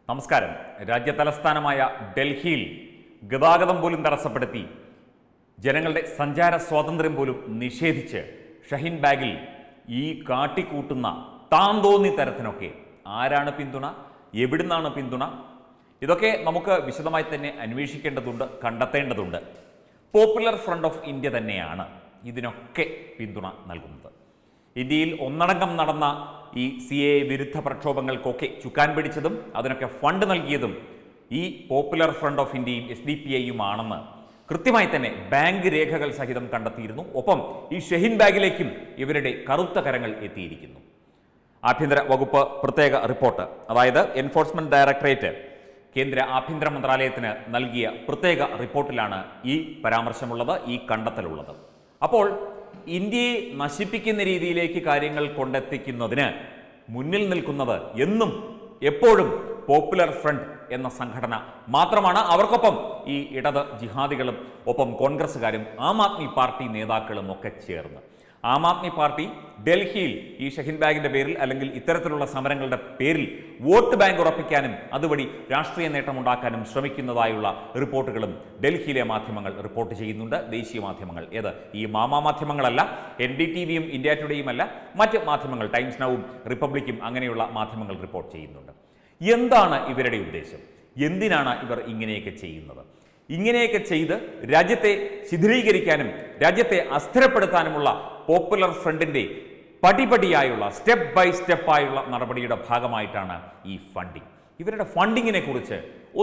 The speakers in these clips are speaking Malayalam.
നമസ്കാരം. രാജ്യതലസ്ഥാനമായ ഡൽഹിയിൽ ഗതാഗതം പോലും തടസ്സപ്പെടുത്തി ജനങ്ങളുടെ സഞ്ചാര സ്വാതന്ത്ര്യം പോലും നിഷേധിച്ച് ഷഹീൻ ബാഗിൽ ഈ കാട്ടിക്കൂട്ടുന്ന താന്തോന്നി തരത്തിനൊക്കെ ആരാണ് പിന്തുണ, എവിടുന്നാണ് പിന്തുണ, ഇതൊക്കെ നമുക്ക് വിശദമായി തന്നെ അന്വേഷിക്കേണ്ടതുണ്ട്, കണ്ടെത്തേണ്ടതുണ്ട്. പോപ്പുലർ ഫ്രണ്ട് ഓഫ് ഇന്ത്യ തന്നെയാണ് ഇതിനൊക്കെ പിന്തുണ നൽകുന്നത്. ഇന്ത്യയിൽ ഒന്നടങ്കം നടന്ന ഈ CAA വിരുദ്ധ പ്രക്ഷോഭങ്ങൾക്കൊക്കെ ചുക്കാൻ പിടിച്ചതും അതിനൊക്കെ ഫണ്ട് നൽകിയതും ഈ പോപ്പുലർ ഫ്രണ്ട് ഓഫ് ഇന്ത്യയും SDPIയും ആണെന്ന് കൃത്യമായി തന്നെ ബാങ്ക് രേഖകൾ സഹിതം കണ്ടെത്തിയിരുന്നു. ഒപ്പം ഈ ഷഹീൻ ബാഗിലേക്കും ഇവരുടെ കറുത്ത കരങ്ങൾ എത്തിയിരിക്കുന്നു. ആഭ്യന്തര വകുപ്പ് പ്രത്യേക റിപ്പോർട്ട്, അതായത് എൻഫോഴ്സ്മെന്റ് ഡയറക്ടറേറ്റ് കേന്ദ്ര ആഭ്യന്തര മന്ത്രാലയത്തിന് നൽകിയ പ്രത്യേക റിപ്പോർട്ടിലാണ് ഈ പരാമർശമുള്ളത്, ഈ കണ്ടെത്തലുള്ളത്. അപ്പോൾ ഇന്ത്യയെ നശിപ്പിക്കുന്ന രീതിയിലേക്ക് കാര്യങ്ങൾ കൊണ്ടെത്തിക്കുന്നതിന് മുന്നിൽ നിൽക്കുന്നത് എന്നും എപ്പോഴും പോപ്പുലർ ഫ്രണ്ട് എന്ന സംഘടന മാത്രമാണ്. അവർക്കൊപ്പം ഈ ഇടത് ജിഹാദികളും ഒപ്പം കോൺഗ്രസ്സുകാരും ആം ആദ്മി പാർട്ടി നേതാക്കളും ഒക്കെ ചേർന്ന് ആം ആദ്മി പാർട്ടി ഡൽഹിയിൽ ഈ ഷഹീൻ ബാഗിന്റെ പേരിൽ അല്ലെങ്കിൽ ഇത്തരത്തിലുള്ള സമരങ്ങളുടെ പേരിൽ വോട്ട് ബാങ്ക് ഉറപ്പിക്കാനും അതുവഴി രാഷ്ട്രീയ നേട്ടമുണ്ടാക്കാനും ശ്രമിക്കുന്നതായുള്ള റിപ്പോർട്ടുകളും ഡൽഹിയിലെ മാധ്യമങ്ങൾ റിപ്പോർട്ട് ചെയ്യുന്നുണ്ട്. ദേശീയ മാധ്യമങ്ങൾ, ഏത് ഈ മാധ്യമങ്ങളല്ല, NDTVയും ഇന്ത്യ ടുഡേയും അല്ല, മറ്റ് മാധ്യമങ്ങൾ ടൈംസ് നൗവും റിപ്പബ്ലിക്കും അങ്ങനെയുള്ള മാധ്യമങ്ങൾ റിപ്പോർട്ട് ചെയ്യുന്നുണ്ട്. എന്താണ് ഇവരുടെ ഉദ്ദേശം? എന്തിനാണ് ഇവർ ഇങ്ങനെയൊക്കെ ചെയ്യുന്നത്? ഇങ്ങനെയൊക്കെ ചെയ്ത് രാജ്യത്തെ ശിഥിലീകരിക്കാനും രാജ്യത്തെ അസ്ഥിരപ്പെടുത്താനുമുള്ള പോപ്പുലർ ഫ്രണ്ടിന്റെ പടിപടിയായുള്ള സ്റ്റെപ്പ് ബൈ സ്റ്റെപ്പായുള്ള നടപടിയുടെ ഭാഗമായിട്ടാണ് ഈ ഫണ്ടിങ്. ഇവരുടെ ഫണ്ടിങ്ങിനെ കുറിച്ച്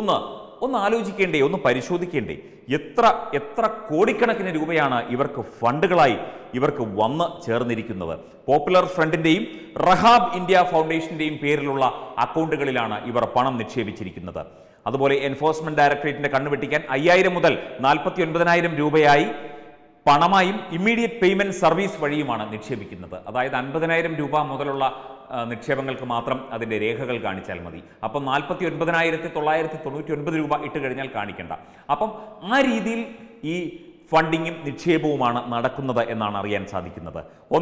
ഒന്ന് ആലോചിക്കേണ്ടേ, ഒന്ന് പരിശോധിക്കേണ്ടേ? എത്ര കോടിക്കണക്കിന് രൂപയാണ് ഇവർക്ക് ഫണ്ടുകളായി ഇവർക്ക് വന്ന് ചേർന്നിരിക്കുന്നത്? പോപ്പുലർ ഫ്രണ്ടിന്റെയും റഹാബ് ഇന്ത്യ ഫൗണ്ടേഷന്റെയും പേരിലുള്ള അക്കൗണ്ടുകളിലാണ് ഇവർ പണം നിക്ഷേപിച്ചിരിക്കുന്നത്. അതുപോലെ എൻഫോഴ്സ്മെന്റ് ഡയറക്ടറേറ്റിന്റെ കണ്ണുവെട്ടിക്കാൻ 5000 മുതൽ 49,000 രൂപയായി പണമായും ഇമ്മീഡിയറ്റ് പേയ്മെന്റ് സർവീസ് വഴിയുമാണ് നിക്ഷേപിക്കുന്നത്. അതായത് 50,000 രൂപ മുതലുള്ള നിക്ഷേപങ്ങൾക്ക് മാത്രം അതിൻ്റെ രേഖകൾ കാണിച്ചാൽ മതി. അപ്പം 49,999 രൂപ ഇട്ട് കഴിഞ്ഞാൽ കാണിക്കേണ്ട. അപ്പം ആ രീതിയിൽ ഈ ഫണ്ടിങ്ങും നിക്ഷേപവുമാണ് നടക്കുന്നത് എന്നാണ് അറിയാൻ സാധിക്കുന്നത്.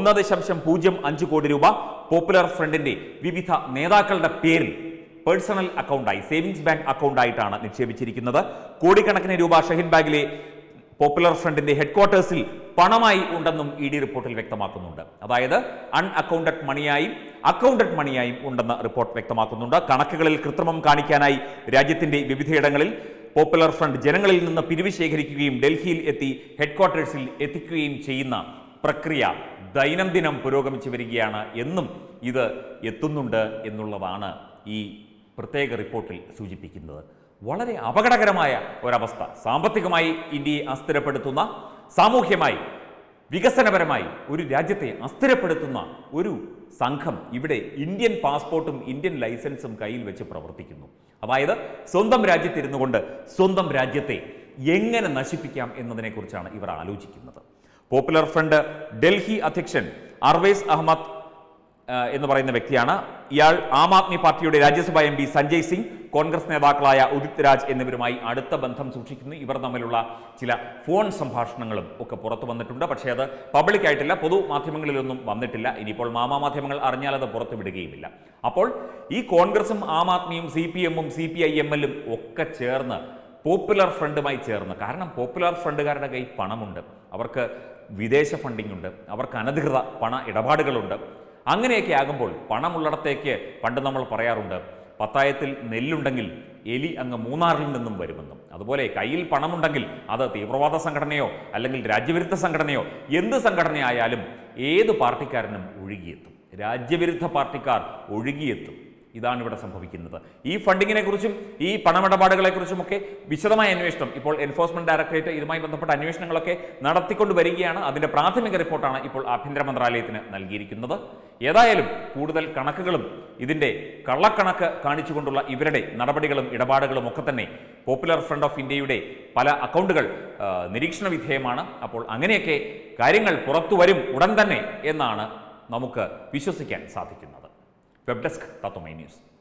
1.05 കോടി രൂപ പോപ്പുലർ ഫ്രണ്ടിന്റെ വിവിധ നേതാക്കളുടെ പേരിൽ പേഴ്സണൽ അക്കൗണ്ടായി, സേവിങ്സ് ബാങ്ക് അക്കൗണ്ടായിട്ടാണ് നിക്ഷേപിച്ചിരിക്കുന്നത്. കോടിക്കണക്കിന് രൂപ ഷഹീൻ ബാഗിലെ പോപ്പുലർ ഫ്രണ്ടിന്റെ ഹെഡ്ക്വാർട്ടേഴ്സിൽ പണമായി ഉണ്ടെന്നും ED റിപ്പോർട്ടിൽ വ്യക്തമാക്കുന്നുണ്ട്. അതായത് അൺഅക്കൗണ്ടഡ് മണിയായും അക്കൗണ്ടഡ് മണിയായും ഉണ്ടെന്ന് റിപ്പോർട്ട് വ്യക്തമാക്കുന്നുണ്ട്. കണക്കുകളിൽ കൃത്രിമം കാണിക്കാനായി രാജ്യത്തിന്റെ വിവിധയിടങ്ങളിൽ പോപ്പുലർ ഫ്രണ്ട് ജനങ്ങളിൽ നിന്ന് പിരിവ് ശേഖരിക്കുകയും ഡൽഹിയിൽ എത്തി ഹെഡ്ക്വാർട്ടേഴ്സിൽ എത്തിക്കുകയും ചെയ്യുന്ന പ്രക്രിയ ദൈനംദിനം പുരോഗമിച്ചു വരികയാണ് എന്നും ഇത് എത്തുന്നുണ്ട് എന്നുള്ളതാണ് ഈ പ്രത്യേക റിപ്പോർട്ടിൽ സൂചിപ്പിക്കുന്നത്. വളരെ അപകടകരമായ ഒരവസ്ഥ. സാമ്പത്തികമായി ഇന്ത്യയെ അസ്ഥിരപ്പെടുത്തുന്ന, സാമൂഹ്യമായി വികസനപരമായി ഒരു രാജ്യത്തെ അസ്ഥിരപ്പെടുത്തുന്ന ഒരു സംഘം ഇവിടെ ഇന്ത്യൻ പാസ്പോർട്ടും ഇന്ത്യൻ ലൈസൻസും കയ്യിൽ വെച്ച് പ്രവർത്തിക്കുന്നു. അതായത് സ്വന്തം രാജ്യത്തിരുന്നു കൊണ്ട് സ്വന്തം രാജ്യത്തെ എങ്ങനെ നശിപ്പിക്കാം എന്നതിനെക്കുറിച്ചാണ് ഇവർ ആലോചിക്കുന്നത്. പോപ്പുലർ ഫ്രണ്ട് ഡൽഹി അധ്യക്ഷൻ അർവേസ് അഹമ്മദ് എന്ന് പറയുന്ന വ്യക്തിയാണ്. ഇയാൾ ആം ആദ്മി പാർട്ടിയുടെ രാജ്യസഭാ MP സഞ്ജയ് സിംഗ്, കോൺഗ്രസ് നേതാക്കളായ ഉദിത് രാജ് എന്നിവരുമായി അടുത്ത ബന്ധം സൂക്ഷിക്കുന്നു. ഇവർ തമ്മിലുള്ള ചില ഫോൺ സംഭാഷണങ്ങളും ഒക്കെ പുറത്തു വന്നിട്ടുണ്ട്. പക്ഷേ അത് പബ്ലിക് ആയിട്ടില്ല, പൊതു മാധ്യമങ്ങളിലൊന്നും വന്നിട്ടില്ല. ഇനിയിപ്പോൾ മാധ്യമങ്ങൾ അറിഞ്ഞാൽ അത് പുറത്തു വിടുകയുമില്ല. അപ്പോൾ ഈ കോൺഗ്രസും ആം ആദ്മിയും CPMും CPIMലും ഒക്കെ ചേർന്ന് പോപ്പുലർ ഫ്രണ്ടുമായി ചേർന്ന്, കാരണം പോപ്പുലർ ഫ്രണ്ടുകാരുടെ കയ്യിൽ പണമുണ്ട്, അവർക്ക് വിദേശ ഫണ്ടിംഗ് ഉണ്ട്, അവർക്ക് അനധികൃത പണ ഇടപാടുകളുണ്ട്. അങ്ങനെയൊക്കെ ആകുമ്പോൾ പണമുള്ളിടത്തേക്ക് പണ്ട് നമ്മൾ പറയാറുണ്ട്, പത്തായത്തിൽ നെല്ലുണ്ടെങ്കിൽ എലി അങ്ങ് മൂന്നാറിൽ നിന്നും വരുമെന്നും. അതുപോലെ കയ്യിൽ പണമുണ്ടെങ്കിൽ അത് തീവ്രവാദ സംഘടനയോ അല്ലെങ്കിൽ രാജ്യവിരുദ്ധ സംഘടനയോ എന്ത് സംഘടനയായാലും ഏത് പാർട്ടിക്കാരനും ഒഴുകിയെത്തും. രാജ്യവിരുദ്ധ പാർട്ടിക്കാർ ഒഴുകിയെത്തും. ഇതാണ് ഇവിടെ സംഭവിക്കുന്നത്. ഈ ഫണ്ടിങ്ങിനെ കുറിച്ചും ഈ പണമിടപാടുകളെക്കുറിച്ചുമൊക്കെ വിശദമായ അന്വേഷണം ഇപ്പോൾ എൻഫോഴ്സ്മെന്റ് ഡയറക്ടറേറ്റ് ഇതുമായി ബന്ധപ്പെട്ട അന്വേഷണങ്ങളൊക്കെ നടത്തിക്കൊണ്ട് വരികയാണ്. അതിന്റെ പ്രാഥമിക റിപ്പോർട്ടാണ് ഇപ്പോൾ ആഭ്യന്തര മന്ത്രാലയത്തിന് നൽകിയിരിക്കുന്നത്. ഏതായാലും കൂടുതൽ കണക്കുകളും ഇതിന്റെ കള്ളക്കണക്ക് കാണിച്ചുകൊണ്ടുള്ള ഇവരുടെ നടപടികളും ഇടപാടുകളും ഒക്കെ തന്നെ പോപ്പുലർ ഫ്രണ്ട് ഓഫ് ഇന്ത്യയുടെ പല അക്കൗണ്ടുകൾ നിരീക്ഷണ വിധേയമാണ്. അപ്പോൾ അങ്ങനെയൊക്കെ കാര്യങ്ങൾ പുറത്തു വരും ഉടൻ തന്നെ എന്നാണ് നമുക്ക് വിശ്വസിക്കാൻ സാധിക്കുന്നത്. Web desk Tatwamayi news.